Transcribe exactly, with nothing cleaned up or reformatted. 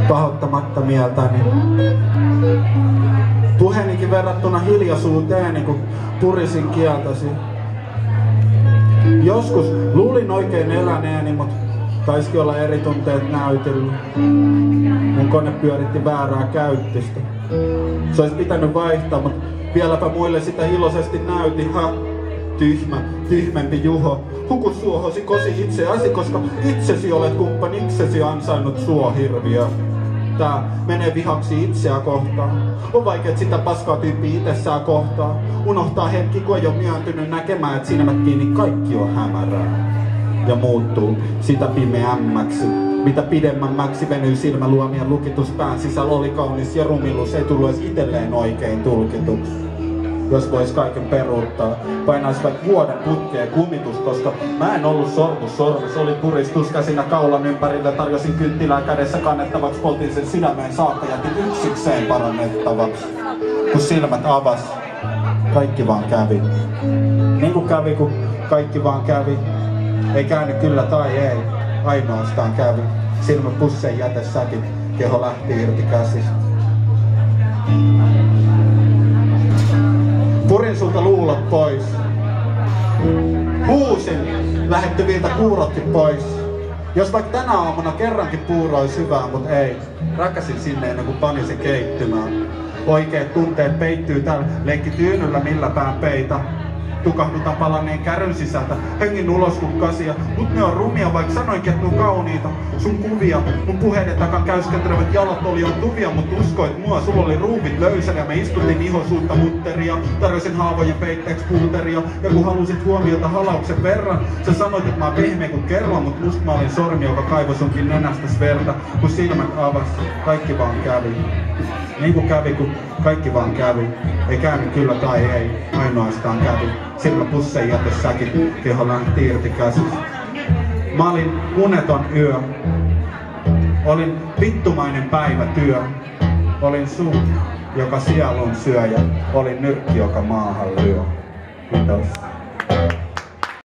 pahoittamatta mieltäni. Puheenikin verrattuna hiljaisuuteeni, kun purisin kieltäsi. Joskus luulin oikein eläneeni, mut taisikin olla eri tunteet näytellyt. Mun kone pyöritti väärää käyttistä. Se olisi pitänyt vaihtaa, mut vieläpä muille sitä iloisesti näytin. Ha, tyhmä, tyhmempi Juho. Huku suohosi kosi itseäsi, koska itsesi olet kumppaniksesi ansainnut suohirviö. Tää menee vihaksi itseä kohtaan. On vaikeet sitä paskaa tyyppiä itsessään kohtaan. Unohtaa hetki, kun ei oo myöntynyt näkemään, et silmät kiinni kaikki on hämärää. Ja muuttuu sitä pimeämmäksi. Mitä pidemmänmäksi venyy silmäluomien lukitus pään sisällä oli kaunis ja rumillus, ei tullut edes itelleen oikein tulkituksi. Jos vois kaiken peruuttaa, painais vaikka vuoden putkeen kumitus, koska mä en ollut sormus sormis, oli puristus käsinä kaulan ympärillä, tarjosin kynttilää kädessä kannettavaksi, poltin sen sydämeen saakka, jätin yksikseen parannettavaksi. Kun silmät avas, kaikki vaan kävi. Niin kuin kävi, kun kaikki vaan kävi. Ei käänny kyllä tai ei, ainoastaan kävi. Silmä pusseen jätessäkin, keho lähti irti käsistä. Purin sulta luulot pois. Huusin lähettyviltä kuurotkin pois. Jos vaikka tänä aamuna kerrankin puuro olisi hyvää, mut ei. Rakasin sinne ennen kuin pani se keittymään. Oikeet tunteet peittyy täällä lenkkityynyllä millä pään peitä. Tukahdutan palanneen kärryn sisältä, hengin ulos kun kasia. Mut ne on rumia, vaikka sanoinkin, että ne on kauniita. Sun kuvia, mun puheiden takan käyskentelevät jalat oli on tuvia, mut uskoit mua, sulla oli ruuvit löysänä. Me istuttiin ihosuutta mutteria, tarjosin haavojen peitteeksi puuteria. Ja kun halusit huomiota halauksen verran, sä sanoit, että mä oon pehmeä kun kerran, mut musta mä olin sormi, joka kaivoi sunkin nenästäs verta. Kun silmät avas, kaikki vaan kävi. Niin kuin kävi, kun kaikki vaan kävi. Ei käynyt kyllä tai ei, ainoastaan kävi. Silmä pusseen jätessäkin, keho lähti irti käsistä. Mä olin uneton yö. Olin vittumainen päivätyö. Olin suu, joka sielun syö ja olin nyrkki, joka maahan lyö. Kiitos.